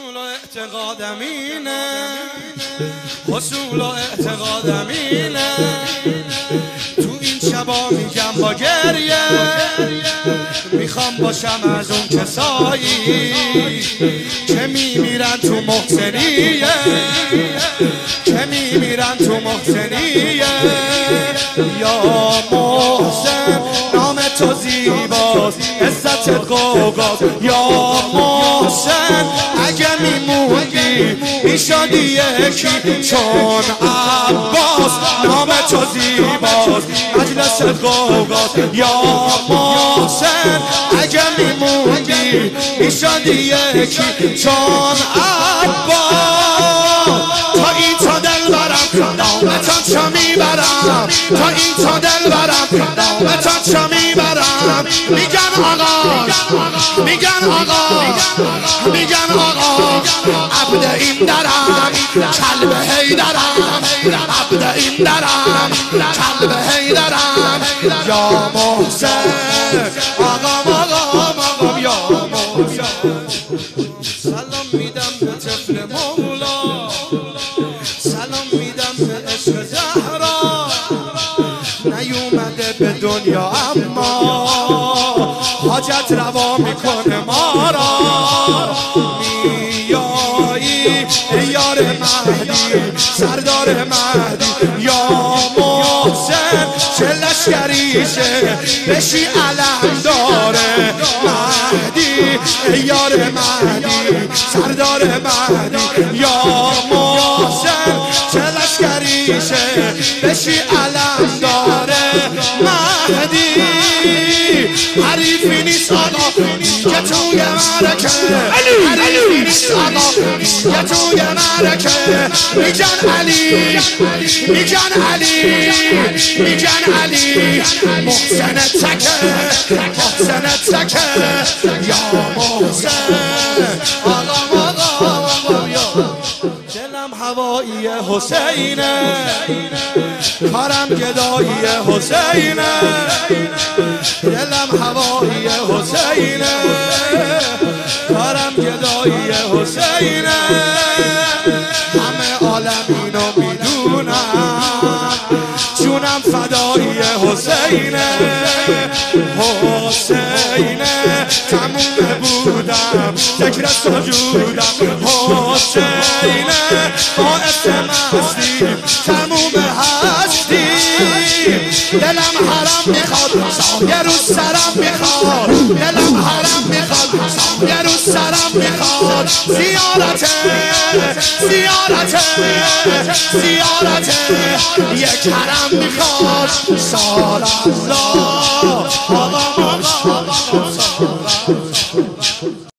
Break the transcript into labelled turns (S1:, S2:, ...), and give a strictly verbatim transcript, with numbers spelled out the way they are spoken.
S1: اصول و اعتقادم اینه، اصول و اعتقادم اینه، تو این شبا میگم با گریه میخوام باشم از اون کسایی که میمیرن تو محسنیه، که میمیرن تو محسنیه. یا محسن نام تو زیباست، عزت قوقاست. یا محسن اگه میموندی میشدی یکی چون عباس، نام تو زیباست، مجلس قوقاست. یا محسن اگه میموندی میشدی یکی چون عباس. تا این تا دل برم نامتان چه میبرم، تا این تا دل برم نامتان چه میبرم. میگن آقا، میگن آقا، میگن آقا عبد این درم کلب حیدرم، عبد این درم کلب حیدرم. یا محسن آقا آقا آقا یا محسن. سلام میدم به طفل مولا، سلام میدم به عشق زهرا، نیومده به دنیا اما حاجت روا میکنه ما را. میایی ای یار مهدی، سردار مهدی. یا محسن چه لشکریشه بشی علم داره مهدی، ای یار مهدی، سردار مهدی. یا محسن چه لشکریشه بشی علم داره مهدی. حریفی نیست آقا که توی مرکه، حریفی نیست آقا که توی مرکه. میگن علی، میگن علی، میگن علی محسن تکه، محسن تکه. یا محسن آقا آقا آقا یا دلم هوایی حسینه، کارم گدایی حسینه، دلم هوایی حسینه، کارم گدایی حسینه. همه عالم اینو میدونن، جونم فدایی حسینه، حسینه تموم بودم ذکر سجودم، حسینه باعث مستی تموم هستی. دلم حرم میخواد سایه رو سرم میخواد، دلم حرم میخواد سایه رو سرم میخواد. زیارت زیارت زیارت یک حرم میخواد. سال الله آقا